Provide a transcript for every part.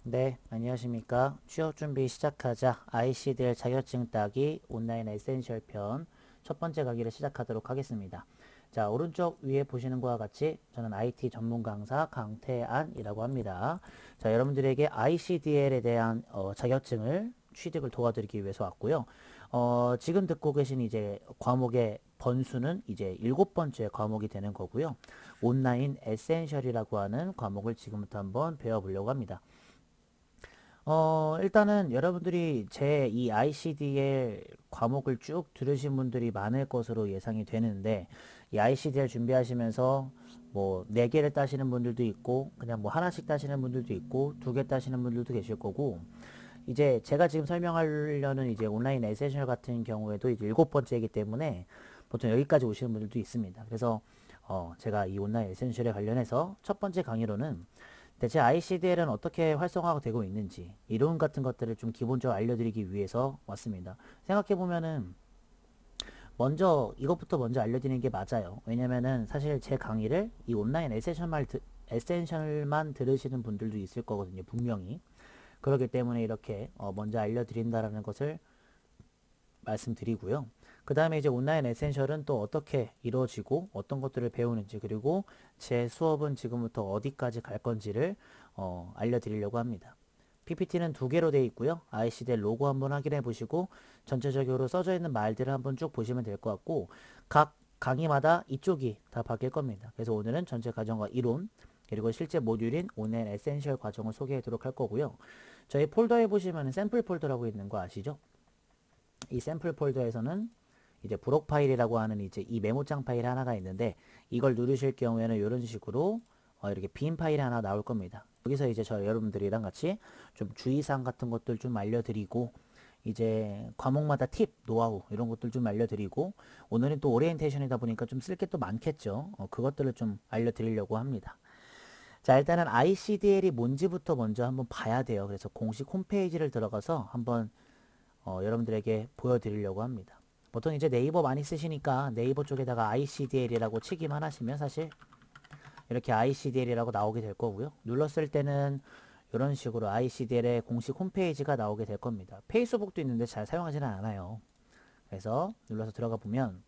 네, 안녕하십니까. 취업 준비 시작하자. ICDL 자격증 따기 온라인 에센셜 편 첫 번째 강의를 시작하도록 하겠습니다. 자, 오른쪽 위에 보시는 것과 같이 저는 IT 전문 강사 강태안이라고 합니다. 자, 여러분들에게 ICDL에 대한 자격증을 취득을 도와드리기 위해서 왔고요. 지금 듣고 계신 이제 과목의 번수는 이제 7번째 과목이 되는 거고요. 온라인 에센셜이라고 하는 과목을 지금부터 한번 배워보려고 합니다. 일단은 여러분들이 제 이 ICDL 과목을 쭉 들으신 분들이 많을 것으로 예상이 되는데, 이 ICDL 준비하시면서 뭐 4개를 따시는 분들도 있고, 그냥 뭐 하나씩 따시는 분들도 있고, 2개 따시는 분들도 계실 거고, 이제 제가 지금 설명하려는 이제 온라인 에센셜 같은 경우에도 이제 7번째이기 때문에 보통 여기까지 오시는 분들도 있습니다. 그래서 제가 이 온라인 에센셜에 관련해서 첫 번째 강의로는 대체 ICDL은 어떻게 활성화가 되고 있는지 이론 같은 것들을 좀 기본적으로 알려드리기 위해서 왔습니다. 생각해보면은 먼저 이것부터 먼저 알려드리는 게 맞아요. 왜냐면은 사실 제 강의를 이 온라인 에센셜만 들으시는 분들도 있을 거거든요. 분명히. 그렇기 때문에 이렇게 먼저 알려드린다라는 것을 말씀드리고요. 그 다음에 이제 온라인 에센셜은 또 어떻게 이루어지고 어떤 것들을 배우는지, 그리고 제 수업은 지금부터 어디까지 갈 건지를 알려드리려고 합니다. PPT는 2개로 되어 있고요. ICDL 로고 한번 확인해 보시고 전체적으로 써져 있는 말들을 한번 쭉 보시면 될 것 같고, 각 강의마다 이쪽이 다 바뀔 겁니다. 그래서 오늘은 전체 과정과 이론, 그리고 실제 모듈인 온라인 에센셜 과정을 소개하도록 할 거고요. 저희 폴더에 보시면 샘플 폴더라고 있는 거 아시죠? 이 샘플 폴더에서는 이제 브록 파일이라고 하는 이제 이 메모장 파일 하나가 있는데, 이걸 누르실 경우에는 이런 식으로 이렇게 빈 파일이 하나 나올 겁니다. 여기서 이제 저 여러분들이랑 같이 좀 주의사항 같은 것들 좀 알려드리고, 이제 과목마다 팁, 노하우 이런 것들 좀 알려드리고, 오늘은 또 오리엔테이션이다 보니까 좀 쓸 게 또 많겠죠. 그것들을 좀 알려드리려고 합니다. 자, 일단은 ICDL이 뭔지부터 먼저 한번 봐야 돼요. 그래서 공식 홈페이지를 들어가서 한번 여러분들에게 보여드리려고 합니다. 보통 이제 네이버 많이 쓰시니까 네이버 쪽에다가 ICDL이라고 치기만 하시면 사실 이렇게 ICDL이라고 나오게 될 거고요. 눌렀을 때는 이런 식으로 ICDL의 공식 홈페이지가 나오게 될 겁니다. 페이스북도 있는데 잘 사용하지는 않아요. 그래서 눌러서 들어가 보면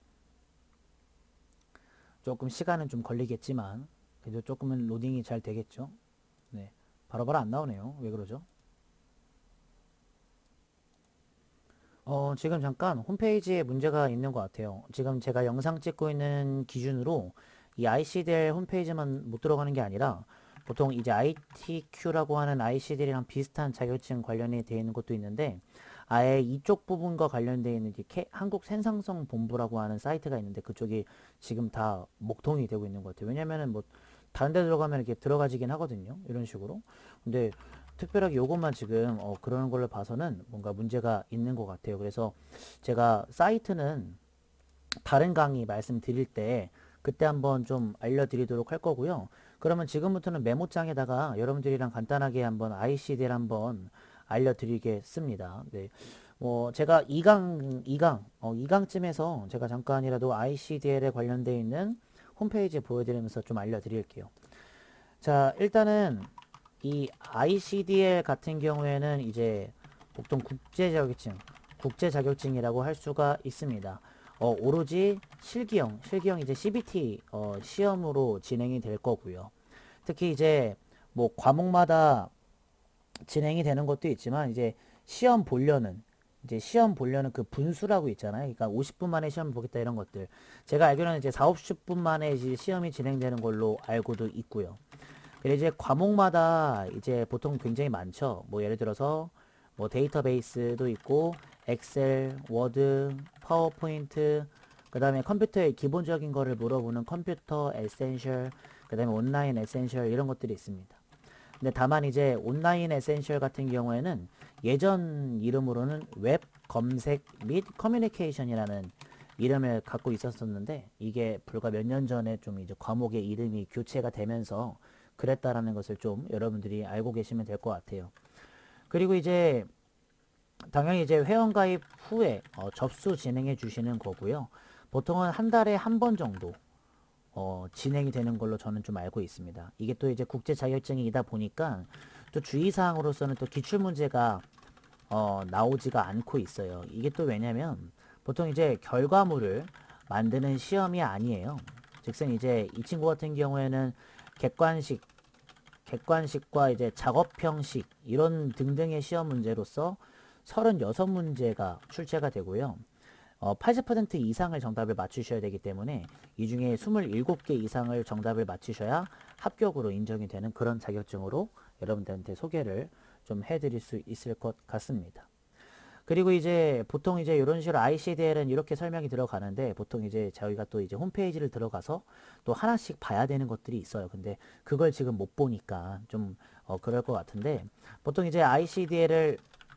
조금 시간은 좀 걸리겠지만 그래도 조금은 로딩이 잘 되겠죠. 네, 바로바로 안 나오네요. 왜 그러죠? 지금 잠깐 홈페이지에 문제가 있는 것 같아요. 지금 제가 영상 찍고 있는 기준으로 이 ICDL 홈페이지만 못 들어가는 게 아니라 보통 이제 ITQ라고 하는 ICDL이랑 비슷한 자격증 관련이 되어 있는 것도 있는데, 아예 이쪽 부분과 관련되어 있는 한국 생산성 본부라고 하는 사이트가 있는데 그쪽이 지금 다 목통이 되고 있는 것 같아요. 왜냐면은 뭐 다른 데 들어가면 이렇게 들어가지긴 하거든요. 이런 식으로. 근데 특별하게 요것만 지금 그러는 걸로 봐서는 뭔가 문제가 있는 것 같아요. 그래서 제가 사이트는 다른 강의 말씀드릴 때 그때 한번 좀 알려드리도록 할 거고요. 그러면 지금부터는 메모장에다가 여러분들이랑 간단하게 한번 ICD를 한번 알려드리겠습니다. 네. 제가 2강쯤에서 제가 잠깐이라도 ICDL에 관련되어 있는 홈페이지 보여드리면서 좀 알려드릴게요. 자, 일단은 이 ICDL 같은 경우에는 이제 보통 국제 자격증이라고 할 수가 있습니다. 오로지 실기형 이제 CBT 시험으로 진행이 될 거고요. 특히 이제 뭐 과목마다 진행이 되는 것도 있지만 시험 보려는 그 분수라고 있잖아요. 그러니까 50분 만에 시험 보겠다 이런 것들. 제가 알기로는 이제 4, 50분 만에 이제 시험이 진행되는 걸로 알고도 있고요. 그리고 이제 과목마다 이제 보통 굉장히 많죠. 뭐 예를 들어서 뭐 데이터베이스도 있고 엑셀, 워드, 파워포인트, 그 다음에 컴퓨터의 기본적인 거를 물어보는 컴퓨터 에센셜, 그 다음에 온라인 에센셜 이런 것들이 있습니다. 근데 다만 이제 온라인 에센셜 같은 경우에는 예전 이름으로는 웹 검색 및 커뮤니케이션이라는 이름을 갖고 있었었는데, 이게 불과 몇 년 전에 좀 이제 과목의 이름이 교체가 되면서 그랬다라는 것을 좀 여러분들이 알고 계시면 될 것 같아요. 그리고 이제 당연히 이제 회원가입 후에 접수 진행해 주시는 거고요. 보통은 한 달에 한 번 정도 진행이 되는 걸로 저는 좀 알고 있습니다. 이게 또 이제 국제 자격증이다 보니까 또 주의사항으로서는 또 기출문제가 나오지가 않고 있어요. 이게 또 왜냐면 보통 이제 결과물을 만드는 시험이 아니에요. 즉슨 이제 이 친구 같은 경우에는 객관식, 객관식과 이제 작업형식 이런 등등의 시험 문제로서 36문제가 출제가 되고요. 80% 이상을 정답을 맞추셔야 되기 때문에 이 중에 27개 이상을 정답을 맞추셔야 합격으로 인정이 되는 그런 자격증으로 여러분들한테 소개를 좀 해드릴 수 있을 것 같습니다. 그리고 이제 보통 이제 이런 식으로 ICDL은 이렇게 설명이 들어가는데 보통 이제 저희가 또 이제 홈페이지를 들어가서 또 하나씩 봐야 되는 것들이 있어요. 근데 그걸 지금 못 보니까 좀 그럴 것 같은데 보통 이제 ICDL을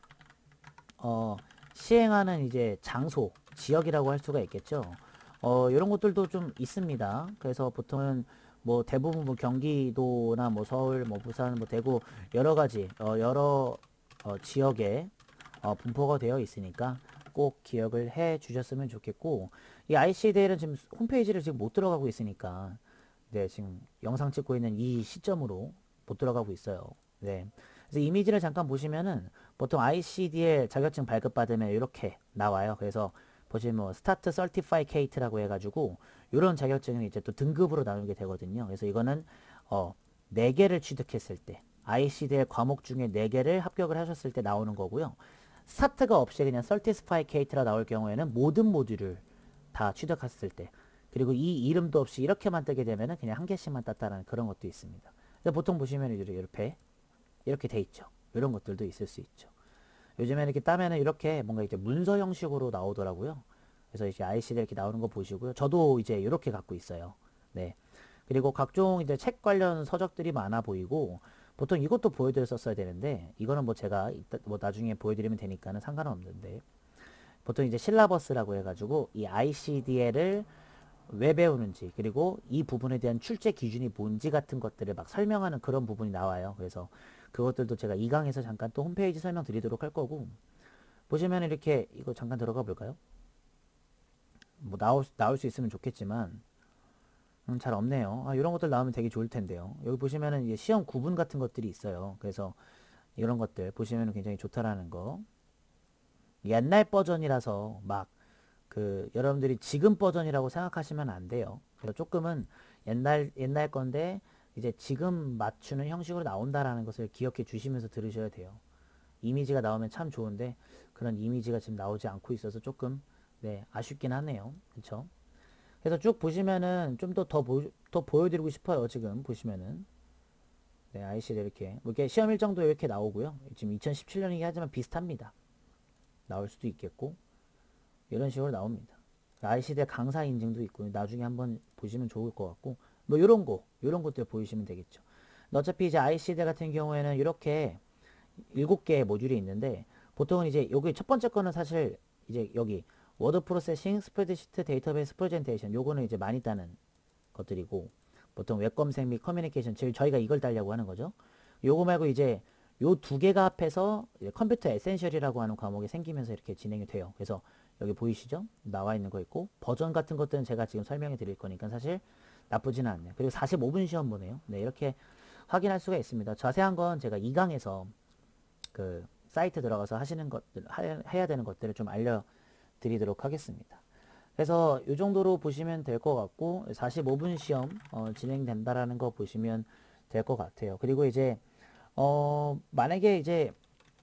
시행하는 이제 장소, 지역이라고 할 수가 있겠죠. 이런 것들도 좀 있습니다. 그래서 보통은 뭐 대부분 뭐 경기도나 뭐 서울, 뭐 부산, 뭐 대구 여러 가지 여러 지역에 분포가 되어 있으니까 꼭 기억을 해 주셨으면 좋겠고 이 ICDL은 지금 홈페이지를 지금 못 들어가고 있으니까 네 지금 영상 찍고 있는 이 시점으로 못 들어가고 있어요. 네. 그래서 이미지를 잠깐 보시면은 보통 ICDL 자격증 발급받으면 이렇게 나와요. 그래서 보시면 뭐 스타트 서티파이케이트라고 해가지고 이런 자격증은 이제 또 등급으로 나누게 되거든요. 그래서 이거는 4개를 취득했을 때 ICDL 과목 중에 4개를 합격을 하셨을 때 나오는 거고요. 스타트가 없이 그냥 서티파이케이트라 나올 경우에는 모든 모듈을 다 취득했을 때 그리고 이 이름도 없이 이렇게만 뜨게 되면은 그냥 한 개씩만 땄다라는 그런 것도 있습니다. 근데 보통 보시면 이렇게 돼 있죠. 이런 것들도 있을 수 있죠. 요즘에 이렇게 따면은 이렇게 뭔가 이제 문서 형식으로 나오더라고요. 그래서 이제 ICD 이렇게 나오는 거 보시고요. 저도 이제 이렇게 갖고 있어요. 네. 그리고 각종 이제 책 관련 서적들이 많아 보이고 보통 이것도 보여드렸었어야 되는데 이거는 뭐 제가 이따 뭐 나중에 보여드리면 되니까는 상관은 없는데 보통 이제 실라버스라고 해가지고 이 ICDL을 왜 배우는지 그리고 이 부분에 대한 출제 기준이 뭔지 같은 것들을 막 설명하는 그런 부분이 나와요. 그래서 그것들도 제가 2강에서 잠깐 또 홈페이지 설명 드리도록 할 거고 보시면 이렇게 이거 잠깐 들어가 볼까요? 뭐 나올 수 있으면 좋겠지만 잘 없네요. 이런 것들 나오면 되게 좋을 텐데요. 여기 보시면은 이제 시험 구분 같은 것들이 있어요. 그래서 이런 것들 보시면 굉장히 좋다라는 거. 옛날 버전이라서 막 여러분들이 지금 버전이라고 생각하시면 안 돼요. 그래서 조금은 옛날 건데 이제 지금 맞추는 형식으로 나온다라는 것을 기억해 주시면서 들으셔야 돼요. 이미지가 나오면 참 좋은데 그런 이미지가 지금 나오지 않고 있어서 조금 네, 아쉽긴 하네요. 그쵸? 그래서 쭉 보시면은 좀 더 보여드리고 싶어요. 지금 보시면은 네, ICD 이렇게 뭐 이렇게 시험 일정도 이렇게 나오고요. 지금 2017년이긴 하지만 비슷합니다. 나올 수도 있겠고 이런 식으로 나옵니다. ICD 강사 인증도 있고 나중에 한번 보시면 좋을 것 같고 뭐 요런 것들 보이시면 되겠죠. 어차피 이제 ICD 같은 경우에는 이렇게 7개의 모듈이 있는데 보통은 이제 여기 첫 번째 거는 사실 이제 여기 워드 프로세싱, 스프레드시트, 데이터베이스 프레젠테이션 요거는 이제 많이 따는 것들이고 보통 웹 검색 및 커뮤니케이션 저희가 이걸 따려고 하는 거죠. 요거 말고 이제 요 2개가 합해서 컴퓨터 에센셜이라고 하는 과목이 생기면서 이렇게 진행이 돼요. 그래서 여기 보이시죠? 나와 있는 거 있고 버전 같은 것들은 제가 지금 설명해 드릴 거니까 사실 나쁘지는 않네요. 그리고 45분 시험 보네요. 네, 이렇게 확인할 수가 있습니다. 자세한 건 제가 2강에서 그 사이트 들어가서 하시는 것들 해야 되는 것들을 좀 알려드리도록 하겠습니다. 그래서 이 정도로 보시면 될 것 같고 45분 시험 진행된다라는 거 보시면 될 것 같아요. 그리고 이제 만약에 이제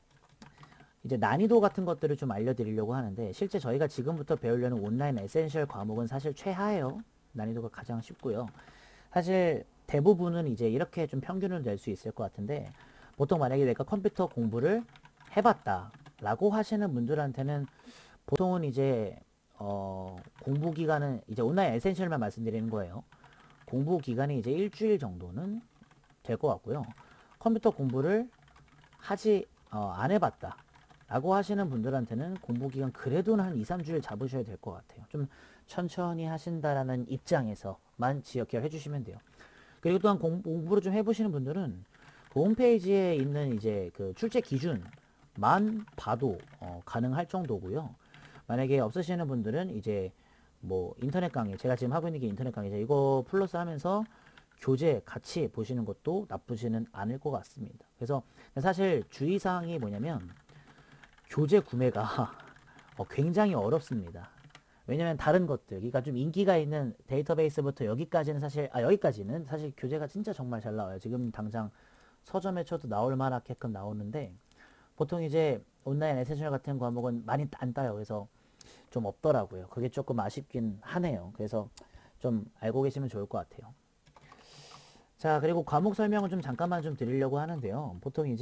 난이도 같은 것들을 좀 알려드리려고 하는데 실제 저희가 지금부터 배우려는 온라인 에센셜 과목은 사실 최하예요. 난이도가 가장 쉽고요. 사실 대부분은 이제 이렇게 좀 평균을 낼 수 있을 것 같은데 보통 만약에 내가 컴퓨터 공부를 해봤다 라고 하시는 분들한테는 보통은 이제 공부 기간은 이제 온라인 에센셜만 말씀드리는 거예요. 공부 기간이 이제 일주일 정도는 될 것 같고요. 컴퓨터 공부를 안 해봤다 라고 하시는 분들한테는 공부 기간 그래도 한 2, 3주일 잡으셔야 될 것 같아요. 좀 천천히 하신다라는 입장에서만 기억해 주시면 돼요. 그리고 또한 공부를 좀 해보시는 분들은 그 홈페이지에 있는 이제 그 출제 기준만 봐도 가능할 정도고요. 만약에 없으시는 분들은 이제 뭐 인터넷 강의 제가 지금 하고 있는 게 인터넷 강의죠. 이거 플러스 하면서 교재 같이 보시는 것도 나쁘지는 않을 것 같습니다. 그래서 사실 주의사항이 뭐냐면 교재 구매가 굉장히 어렵습니다. 왜냐면 다른 것들, 그러니까 좀 인기가 있는 데이터베이스부터 여기까지는 사실 교재가 진짜 정말 잘 나와요. 지금 당장 서점에 쳐도 나올 만하게끔 나오는데 보통 이제 온라인 에센셜 같은 과목은 많이 안 따요. 그래서 좀 없더라고요. 그게 조금 아쉽긴 하네요. 그래서 좀 알고 계시면 좋을 것 같아요. 자, 그리고 과목 설명을 좀 잠깐만 좀 드리려고 하는데요.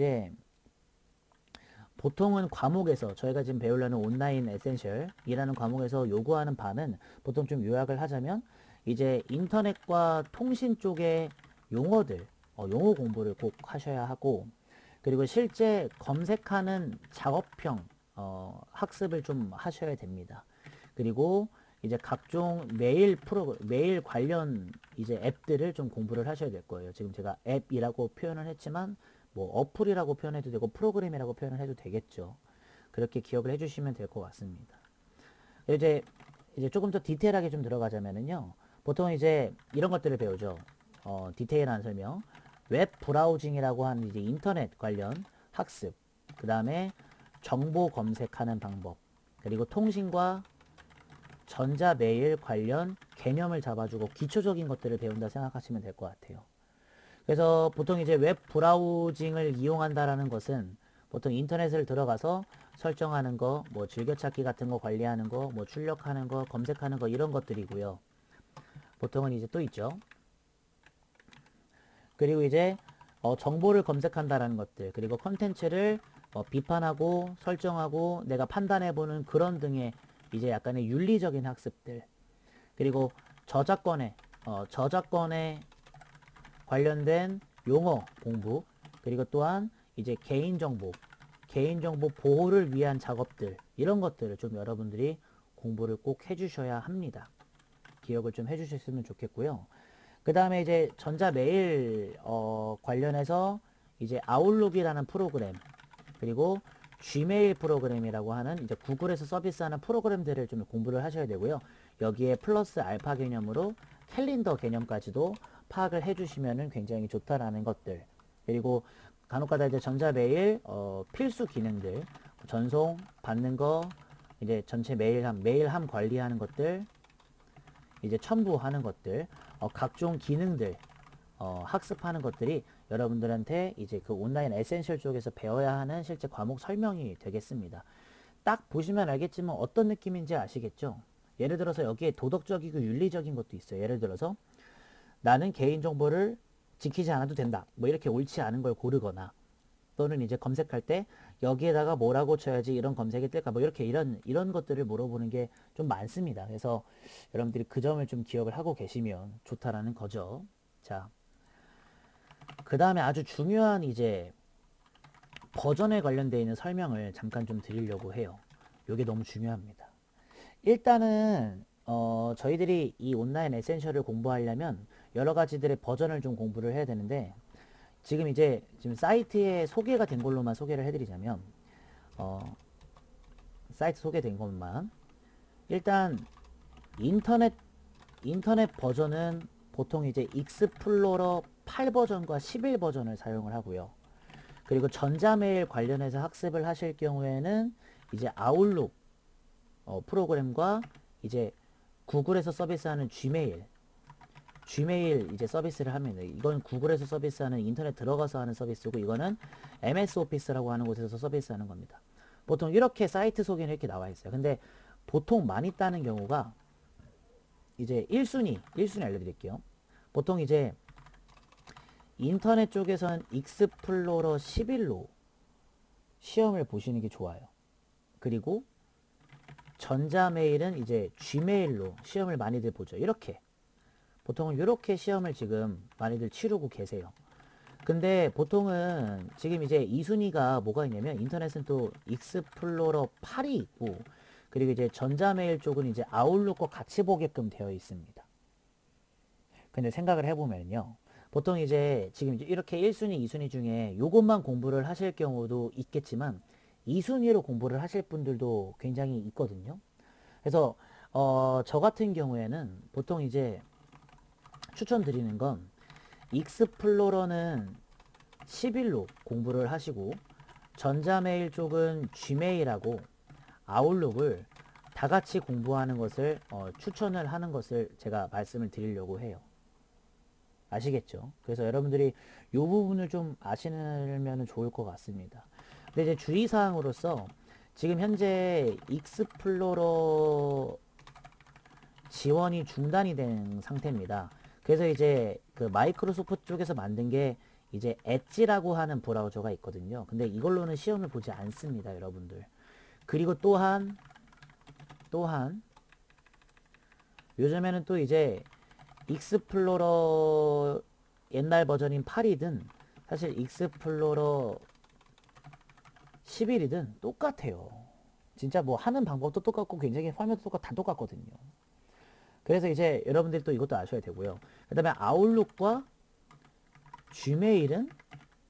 보통은 과목에서 저희가 지금 배우려는 온라인 에센셜이라는 과목에서 요구하는 바는 보통 좀 요약을 하자면 이제 인터넷과 통신 쪽의 용어들, 용어 공부를 꼭 하셔야 하고 그리고 실제 검색하는 작업형 학습을 좀 하셔야 됩니다. 그리고 이제 각종 메일 관련 이제 앱들을 좀 공부를 하셔야 될 거예요. 지금 제가 앱이라고 표현을 했지만 뭐 어플이라고 표현해도 되고 프로그램이라고 표현을 해도 되겠죠. 그렇게 기억을 해주시면 될 것 같습니다. 이제 조금 더 디테일하게 좀 들어가자면은요. 보통 이제 이런 것들을 배우죠. 디테일한 설명. 웹 브라우징이라고 하는 이제 인터넷 관련 학습. 그 다음에 정보 검색하는 방법. 그리고 통신과 전자메일 관련 개념을 잡아주고 기초적인 것들을 배운다 생각하시면 될 것 같아요. 그래서 보통 이제 웹 브라우징을 이용한다라는 것은 보통 인터넷을 들어가서 설정하는 거, 뭐 즐겨찾기 같은 거 관리하는 거, 뭐 출력하는 거, 검색하는 거 이런 것들이고요. 보통은 이제 또 있죠. 그리고 이제 정보를 검색한다라는 것들, 그리고 컨텐츠를 비판하고 설정하고 내가 판단해보는 그런 등의 이제 약간의 윤리적인 학습들, 그리고 저작권에 관련된 용어 공부, 그리고 또한 이제 개인정보 보호를 위한 작업들, 이런 것들을 좀 여러분들이 공부를 꼭 해주셔야 합니다. 기억을 좀 해주셨으면 좋겠고요. 그 다음에 이제 전자메일 관련해서 이제 아웃룩이라는 프로그램, 그리고 지메일 프로그램이라고 하는 이제 구글에서 서비스하는 프로그램들을 좀 공부를 하셔야 되고요. 여기에 플러스 알파 개념으로 캘린더 개념까지도 파악을 해주시면 굉장히 좋다라는 것들. 그리고 간혹가다 이제 전자메일 필수 기능들, 전송 받는 거, 이제 전체 메일함 관리하는 것들, 이제 첨부하는 것들, 각종 기능들 학습하는 것들이 여러분들한테 이제 그 온라인 에센셜 쪽에서 배워야 하는 실제 과목 설명이 되겠습니다. 딱 보시면 알겠지만 어떤 느낌인지 아시겠죠? 예를 들어서 여기에 도덕적이고 윤리적인 것도 있어요. 예를 들어서 나는 개인정보를 지키지 않아도 된다. 뭐 이렇게 옳지 않은 걸 고르거나 또는 이제 검색할 때 여기에다가 뭐라고 쳐야지 이런 검색이 뜰까 뭐 이렇게 이런 것들을 물어보는 게 좀 많습니다. 그래서 여러분들이 그 점을 좀 기억을 하고 계시면 좋다라는 거죠. 자, 그 다음에 아주 중요한 이제 버전에 관련되어 있는 설명을 잠깐 좀 드리려고 해요. 이게 너무 중요합니다. 일단은 저희들이 이 온라인 에센셜을 공부하려면 여러 가지들의 버전을 좀 공부를 해야 되는데 지금 사이트에 소개가 된 걸로만 소개를 해드리자면 사이트 소개된 것만 일단 인터넷 버전은 보통 이제 익스플로러 8 버전과 11 버전을 사용을 하고요. 그리고 전자메일 관련해서 학습을 하실 경우에는 이제 아웃룩 프로그램과 이제 구글에서 서비스하는 Gmail 이제 서비스를 하면 이건 구글에서 서비스하는 인터넷 들어가서 하는 서비스고 이거는 MS 오피스라고 하는 곳에서 서비스하는 겁니다. 보통 이렇게 사이트 소개는 이렇게 나와 있어요. 근데 보통 많이 따는 경우가 이제 1순위 알려드릴게요. 보통 이제 인터넷 쪽에서는 익스플로러 11로 시험을 보시는 게 좋아요. 그리고 전자메일은 이제 Gmail로 시험을 많이들 보죠. 보통은 이렇게 시험을 지금 많이들 치르고 계세요. 근데 보통은 지금 이제 2순위가 뭐가 있냐면 인터넷은 또 익스플로러 8이 있고 그리고 이제 전자메일 쪽은 이제 아웃룩과 같이 보게끔 되어 있습니다. 근데 생각을 해보면요. 보통 이제 지금 이렇게 1순위, 2순위 중에 요것만 공부를 하실 경우도 있겠지만 2순위로 공부를 하실 분들도 굉장히 있거든요. 그래서 저 같은 경우에는 보통 이제 추천드리는 건 익스플로러는 11로 공부를 하시고 전자메일 쪽은 gmail하고 아웃룩을 다 같이 공부하는 것을 추천을 하는 것을 제가 말씀을 드리려고 해요. 아시겠죠? 그래서 여러분들이 이 부분을 좀 아시면 좋을 것 같습니다. 근데 이제 주의사항으로서 지금 현재 익스플로러 지원이 중단이 된 상태입니다. 그래서 이제 그 마이크로소프트 쪽에서 만든 게 이제 엣지라고 하는 브라우저가 있거든요. 근데 이걸로는 시험을 보지 않습니다, 여러분들. 그리고 또한 요즘에는 또 이제 익스플로러 옛날 버전인 8이든 사실 익스플로러 11이든 똑같아요. 진짜 뭐 하는 방법도 똑같고 굉장히 화면도 다 똑같거든요. 그래서 이제 여러분들이 또 이것도 아셔야 되고요. 그 다음에 아웃룩과 gmail은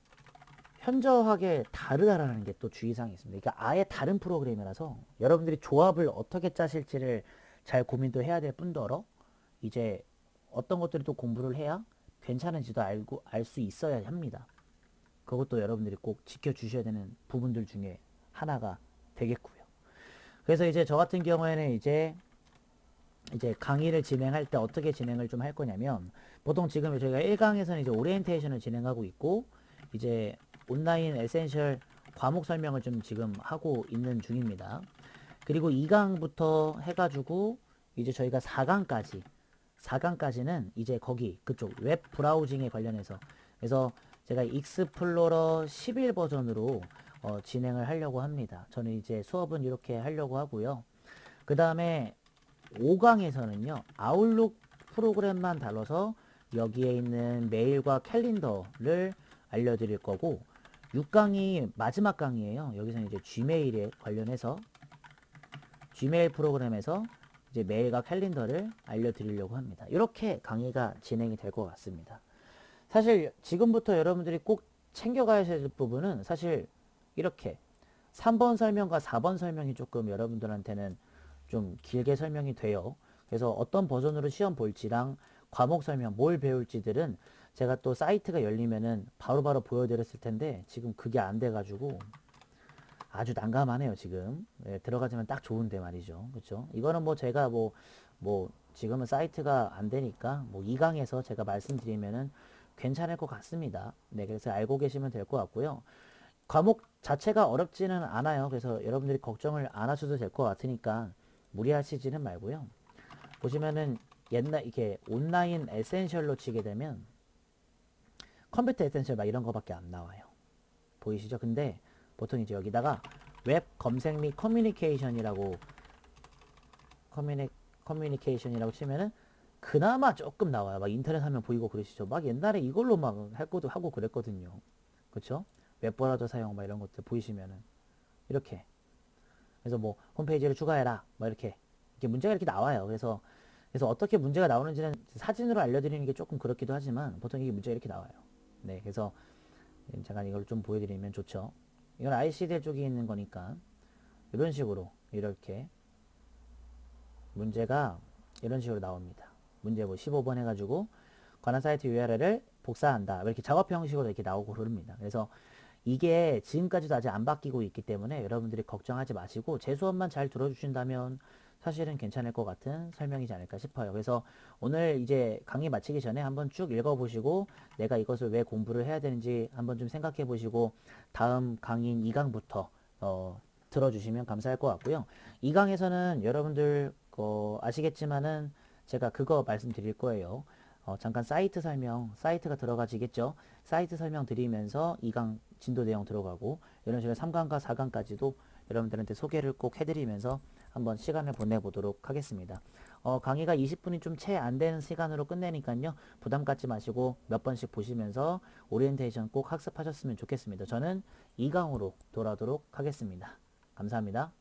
현저하게 다르다라는 게 또 주의사항이 있습니다. 그러니까 아예 다른 프로그램이라서 여러분들이 조합을 어떻게 짜실지를 잘 고민도 해야 될 뿐더러 이제 어떤 것들을 또 공부를 해야 괜찮은지도 알고 알 수 있어야 합니다. 그것도 여러분들이 꼭 지켜주셔야 되는 부분들 중에 하나가 되겠고요. 그래서 이제 저 같은 경우에는 이제 강의를 진행할 때 어떻게 진행을 좀 할 거냐면 보통 지금 저희가 1강에서는 이제 오리엔테이션을 진행하고 있고 이제 온라인 에센셜 과목 설명을 좀 지금 하고 있는 중입니다. 그리고 2강부터 해가지고 이제 저희가 4강까지는 이제 거기 그쪽 웹 브라우징에 관련해서 그래서 제가 익스플로러 11 버전으로 진행을 하려고 합니다. 저는 이제 수업은 이렇게 하려고 하고요. 그 다음에 5강에서는요 아웃룩 프로그램만 다뤄서 여기에 있는 메일과 캘린더를 알려드릴 거고 6강이 마지막 강이에요. 여기서는 이제 gmail에 관련해서 gmail 프로그램에서 이제 메일과 캘린더를 알려드리려고 합니다. 이렇게 강의가 진행이 될 것 같습니다. 사실 지금부터 여러분들이 꼭 챙겨가야 될 부분은 사실 이렇게 3번 설명과 4번 설명이 조금 여러분들한테는 좀 길게 설명이 돼요. 그래서 어떤 버전으로 시험 볼지랑 과목 설명, 뭘 배울지들은 제가 또 사이트가 열리면은 바로바로 보여드렸을 텐데 지금 그게 안 돼가지고 아주 난감하네요 지금. 예, 들어가지면 딱 좋은데 말이죠. 그렇죠? 이거는 뭐 제가 뭐 지금은 사이트가 안 되니까 뭐 2강에서 제가 말씀드리면은 괜찮을 것 같습니다. 네, 그래서 알고 계시면 될 것 같고요. 과목 자체가 어렵지는 않아요. 그래서 여러분들이 걱정을 안 하셔도 될 것 같으니까 무리하시지는 말고요. 보시면은 옛날 이렇게 온라인 에센셜로 치게 되면 컴퓨터 에센셜 막 이런 거밖에 안 나와요. 보이시죠? 근데 보통 이제 여기다가 웹 검색 및 커뮤니케이션이라고 커뮤니케이션이라고 치면은 그나마 조금 나와요. 막 인터넷 하면 보이고 그러시죠. 막 옛날에 이걸로 막 할 것도 하고 그랬거든요. 그쵸? 웹브라우저 사용 막 이런 것들 보이시면은 이렇게 그래서 뭐 홈페이지를 추가해라 뭐 이렇게 문제가 이렇게 나와요. 그래서 어떻게 문제가 나오는지는 사진으로 알려드리는 게 조금 그렇기도 하지만 보통 이게 문제가 이렇게 나와요. 네, 그래서 잠깐 이걸 좀 보여드리면 좋죠. 이건 ICD 쪽에 있는 거니까 이런 식으로 이렇게 문제가 이런 식으로 나옵니다. 문제 뭐 15번 해가지고 관한 사이트 URL을 복사한다. 이렇게 작업 형식으로 이렇게 나오고 그럽니다. 그래서 이게 지금까지도 아직 안 바뀌고 있기 때문에 여러분들이 걱정하지 마시고 제 수업만 잘 들어주신다면 사실은 괜찮을 것 같은 설명이지 않을까 싶어요. 그래서 오늘 이제 강의 마치기 전에 한번 쭉 읽어보시고 내가 이것을 왜 공부를 해야 되는지 한번 좀 생각해 보시고 다음 강의인 2강부터 들어주시면 감사할 것 같고요. 2강에서는 여러분들 아시겠지만은 제가 그거 말씀드릴 거예요. 잠깐 사이트 설명, 사이트가 들어가지겠죠. 사이트 설명 드리면서 2강 진도 내용 들어가고 이런 식으로 3강과 4강까지도 여러분들한테 소개를 꼭 해드리면서 한번 시간을 보내보도록 하겠습니다. 강의가 20분이 좀 채 안 되는 시간으로 끝내니까요. 부담 갖지 마시고 몇 번씩 보시면서 오리엔테이션 꼭 학습하셨으면 좋겠습니다. 저는 2강으로 돌아오도록 하겠습니다. 감사합니다.